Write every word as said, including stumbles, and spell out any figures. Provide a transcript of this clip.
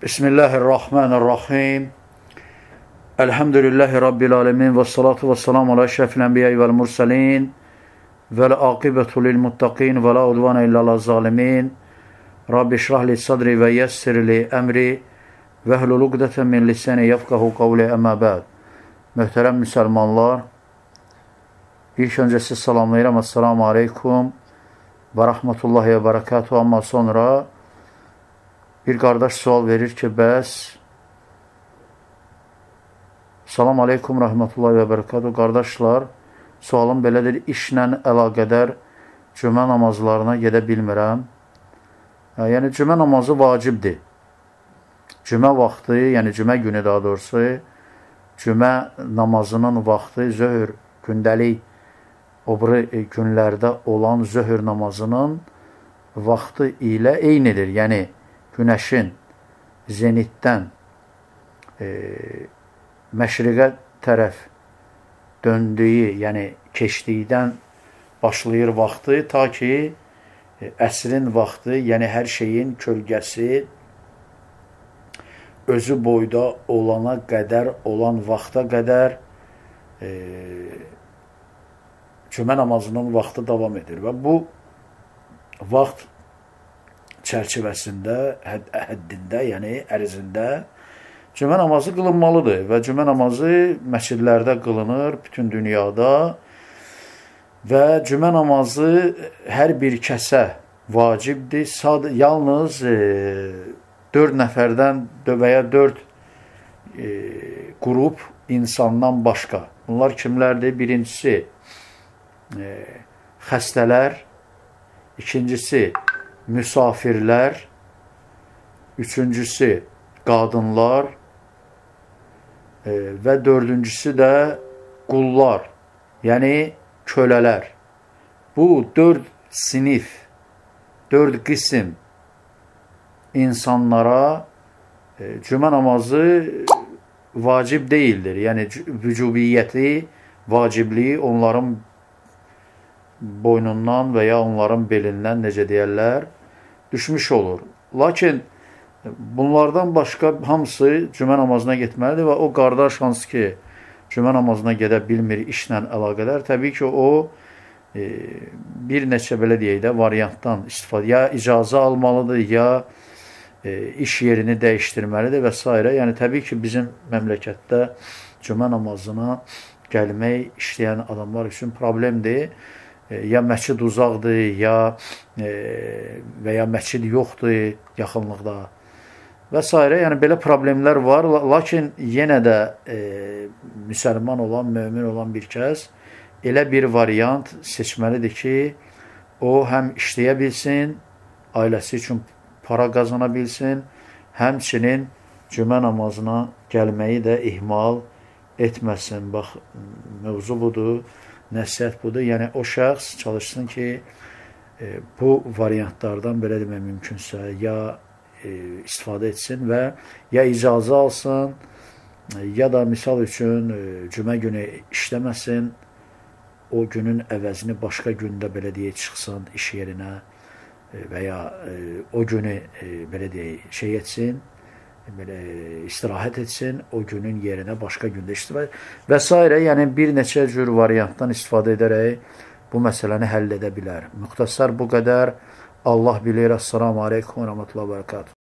Bismillahirrahmanirrahim. Elhamdülillahi Rabbil alemin. Ve salatu ve selamu ala şerefil enbiya'i vel mursalin. Vel aqibetu lil muttaqin. Ve la udvana illa ala zalimin. Rabbi şrahli sadri ve yessirli emri. Ve hlul ugdeten min lisani yefkahu kavli emma ba'd. Möhtərəm müsəlmanlar, ilk öncə siz salamlayıram. Assalamu aleykum və rahmetullahi və barakatuhu. Amma sonra bir qardaş sual verir ki, bəs salam aleykum, rahmetullahi və barakatuhu. Qardaşlar, sualım belədir, işlə əlaqədər cümə namazlarına gedə bilmirəm. Yəni, cümə namazı vacibdir. Cümə vaxtı, yəni cümə günü daha doğrusu, cümə namazının vaxtı zöhr, gündəlik, o biri günlərdə olan zöhr namazının vaxtı ilə eynidir. Yəni, günəşin zenitdən e, məşriqə tərəf döndüyü, yəni keçdikdən başlayır vaxtı, ta ki e, əsrin vaxtı, yəni hər şeyin kölgəsi özü boyda olana qədər, olan vaxta qədər e, cümə namazının vaxtı davam edir. Və bu vaxt çərçivəsində, hədd həddində, yəni ərzində cümə namazı qılınmalıdır. Və cümə namazı məscidlərdə qılınır, bütün dünyada. Və cümə namazı hər bir kəsə vacibdir. Sad yalnız e, dörd nəfərdən və ya dörd e, qrup insandan başqa. Bunlar kimlərdir? Birincisi e, xəstələr, ikincisi müsafirlər, üçüncüsü qadınlar e, və dördüncüsü də qullar, yəni kölələr. Bu dörd sinif, dörd qism insanlara e, cümə namazı vacib deyildir. Yəni, vücubiyyəti, vacibliyi onların boynundan və ya onların belindən, necə deyərlər, düşmüş olur. Lakin bunlardan başqa hamısı cümə namazına getməlidir və o qardaş hansı ki, cümə namazına gedə bilmir işlə əlaqədar, təbii ki, o e, bir neçə, belə deyək də, variantdan istifadə, ya icazə almalıdır, ya e, iş yerini dəyişdirməlidir və s. Yəni, təbii ki, bizim məmləkətdə cümə namazına gəlmək işləyən adamlar üçün problemdir. Ya məscid uzaqdır, ya e, və ya məscid yoxdur yaxınlıqda və s. Yəni, belə problemlər var. Lakin yenə də e, müsəlman olan, mömin olan bir kəs elə bir variant seçməlidir ki, o həm işləyə bilsin, ailəsi üçün para qazana bilsin, həmçinin cümə namazına gəlməyi də ihmal etməsin. Bax, mövzu budur. Nəsihət budur. Yəni, o şəxs çalışsın ki, e, bu variantlardan, belə demək mümkünsə, ya e, istifadə etsin və ya icazə alsın, ya da misal üçün e, cümə günü işləməsin, o günün əvəzini başqa gündə, belə deyək, çıxsın iş yerinə e, və ya e, o günü, e, belə deyək, şey etsin, belə istirahət etsin, o günün yerinə başqa gündə istirahət və s. Yəni, bir neçə cür variantdan istifadə edərək bu məsələni həll edə bilər. Müxtəsər bu qədər. Allah bilir. Assalamu aleykum və rəhmətullahi və bərəkatuhu.